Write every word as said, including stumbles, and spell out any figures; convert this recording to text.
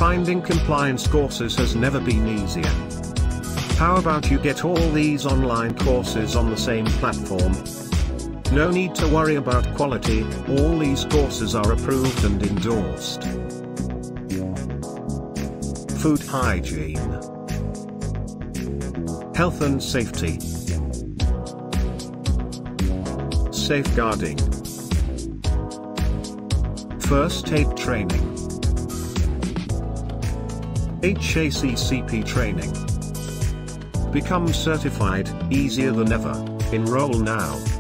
Finding compliance courses has never been easier. How about you get all these online courses on the same platform? No need to worry about quality, all these courses are approved and endorsed. Food hygiene, health and safety, safeguarding, first aid training, H A C C P training. Become certified, easier than ever. Enroll now.